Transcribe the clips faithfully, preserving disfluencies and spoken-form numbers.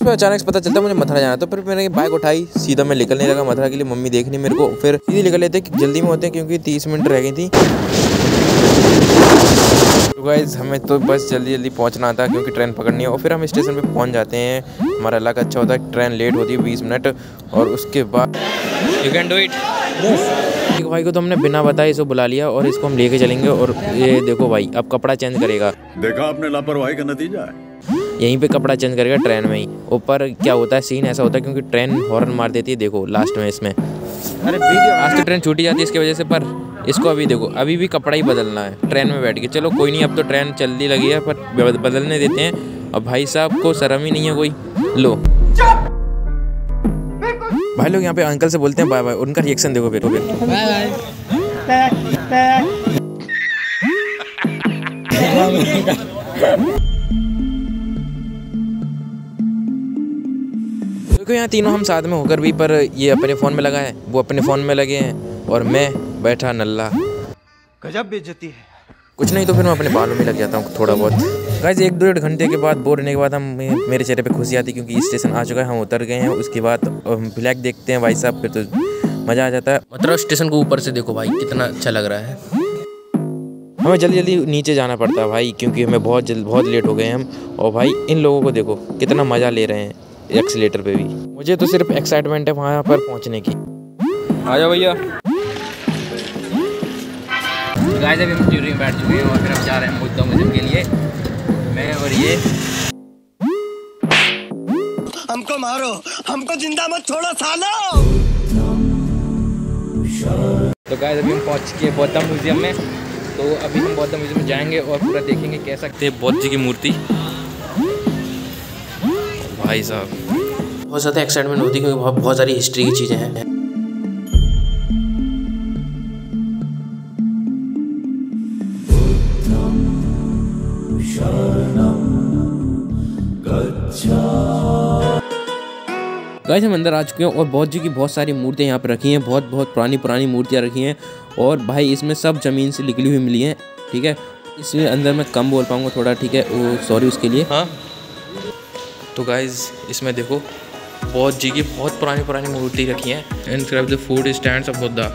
सुबह अचानक से पता चलता मुझे मथुरा जाना, तो फिर मैंने बाइक उठाई, सीधा मैं निकलने लगा मथुरा के लिए। मम्मी देखनी मेरे को, फिर सीधे निकल लेते जल्दी में होते क्योंकि तीस मिनट रह गई थी। तो गाइस हमें तो बस जल्दी जल्दी पहुंचना था क्योंकि ट्रेन पकड़नी है, और फिर हम स्टेशन पे पहुंच जाते हैं। हमारा लक अच्छा होता है, ट्रेन लेट होती है बीस मिनट, और उसके बाद यू कैन डू इट। एक भाई को तो हमने बिना बताए इसको बुला लिया और इसको हम लेके चलेंगे। और ये देखो भाई अब कपड़ा चेंज करेगा, देखा आपने लापरवाही का नतीजा है। यहीं पे कपड़ा चेंज करेगा ट्रेन में ही। ऊपर क्या होता है, सीन ऐसा होता है क्योंकि ट्रेन हॉर्न मार देती है, देखो लास्ट में इसमें। अरे आज तो ट्रेन छूटी जाती है इसकी वजह से, पर इसको अभी देखो अभी भी कपड़ा ही बदलना है ट्रेन में बैठ के। चलो कोई नहीं, अब तो ट्रेन जल्दी लगी है, पर बदलने देते हैं। अब भाई साहब को शर्म ही नहीं है कोई। लो भाई लोग यहाँ पे अंकल से बोलते हैं बाय बाय, उनका रिएक्शन देखो फिर। Bye bye. देखो यहाँ तीनों हम साथ में होकर भी, पर ये अपने फ़ोन में लगा है, वो अपने फ़ोन में लगे हैं, और मैं बैठा नल्ला। गजब बेइज्जती है। कुछ नहीं तो फिर मैं अपने बालों में लग जाता हूँ थोड़ा बहुत। गाइस एक डेढ़ घंटे के बाद बोर होने के बाद हम मेरे चेहरे पे खुशी आती है क्योंकि स्टेशन आ चुका है, हम उतर गए हैं। उसके बाद ब्लैक देखते हैं भाई साहब, फिर तो मज़ा आ जाता है। मतलब स्टेशन को ऊपर से देखो भाई कितना अच्छा लग रहा है। हमें जल्दी जल्दी नीचे जाना पड़ता है भाई क्योंकि हमें बहुत जल्द बहुत लेट हो गए हम। और भाई इन लोगों को देखो कितना मज़ा ले रहे हैं एक्सीलेटर पे भी। मुझे तो सिर्फ एक्साइटमेंट है वहाँ पर पहुँचने की। आ जाओ भैया। गाइस अभी हम ट्यूरिंग बैठ चुके हैं और फिर हम जा रहे हैं बुद्धा म्यूजियम के लिए, मैं और ये। हमको मारो, हमको जिंदा मत छोड़ो सालो। तो गाइस अभी हम पहुंच चुके हैं बौद्ध म्यूजियम में। तो अभी हम बौद्ध म्यूजियम में जाएंगे और पूरा देखेंगे कह सकते हैं बौद्ध जी की मूर्ति। भाई साहब बहुत ज़्यादा एक्साइटमेंट होती है क्योंकि बहुत बहुत सारी हिस्ट्री की चीज़ें हैं। गाइस हम अंदर आ चुके हैं और बौद्ध जी की बहुत सारी मूर्तियाँ यहाँ पे रखी हैं, बहुत बहुत पुरानी पुरानी मूर्तियाँ रखी हैं। और भाई इसमें सब ज़मीन से निकली हुई मिली हैं, ठीक है। इसलिए अंदर मैं कम बोल पाऊँगा थोड़ा, ठीक है, वो सॉरी उसके लिए। हाँ तो गाइस इसमें देखो बौद्ध जी की बहुत पुरानी पुरानी मूर्ति रखी हैं। एंड फिर the food stands of Buddha.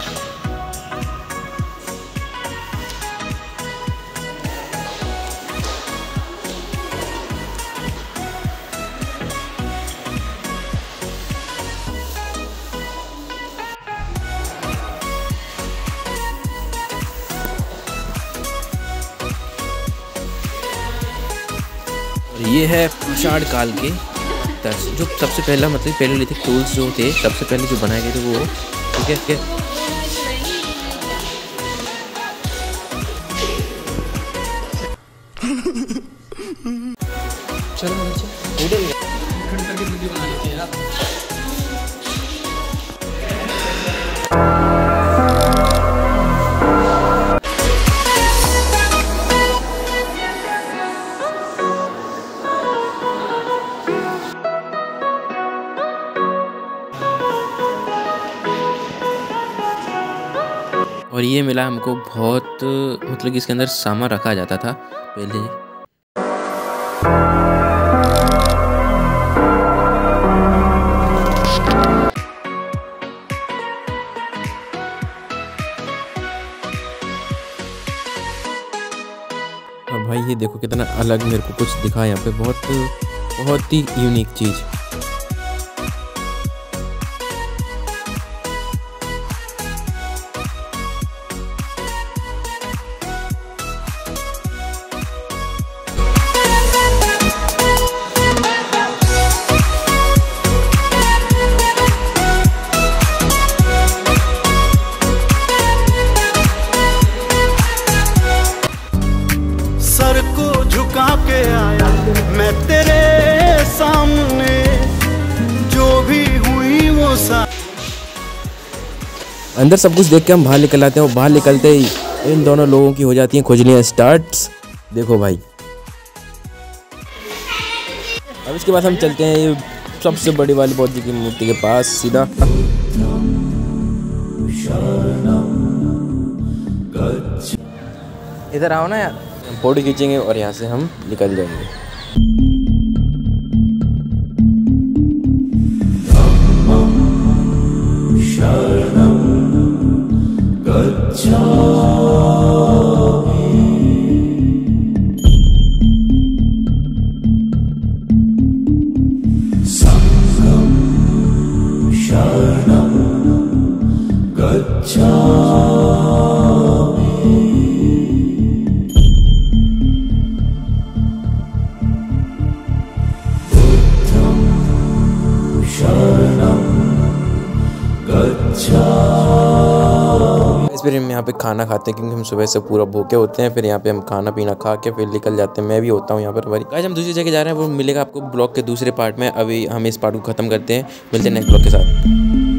ये है पाषाण काल के दस, जो सबसे पहला मतलब पहले थे टूल्स जो थे सबसे पहले जो बनाए गए थे वो, ठीक है क्या। चलो खड़े करके वीडियो बना लेते हैं यार। और ये मिला हमको बहुत, मतलब कि इसके अंदर सामान रखा जाता था पहले। और भाई ये देखो कितना अलग मेरे को कुछ दिखा यहाँ पे, बहुत बहुत ही यूनिक चीज़। झुका के आया मैं तेरे सामने, जो भी हुई वो सा। अंदर सब कुछ देख के हम बाहर निकल आते हैं और बाहर निकलते ही इन दोनों लोगों की हो जाती हैं खुजलियाँ स्टार्ट। देखो भाई अब इसके बाद हम चलते हैं ये सबसे बड़ी वाली बौद्ध जी की मूर्ति के पास सीधा। इधर आओ ना यार, फोटो खींचेंगे और यहाँ से हम निकल जाएंगे। फिर हम यहाँ पे खाना खाते हैं क्योंकि हम सुबह से पूरा भूखे होते हैं। फिर यहाँ पे हम खाना पीना खा के फिर निकल जाते हैं। मैं भी होता हूँ यहाँ पर भाई। गाइस हम दूसरी जगह जा रहे हैं, वो मिलेगा आपको ब्लॉग के दूसरे पार्ट में। अभी हम इस पार्ट को ख़त्म करते हैं, मिलते हैं नेक्स्ट ब्लॉग के साथ।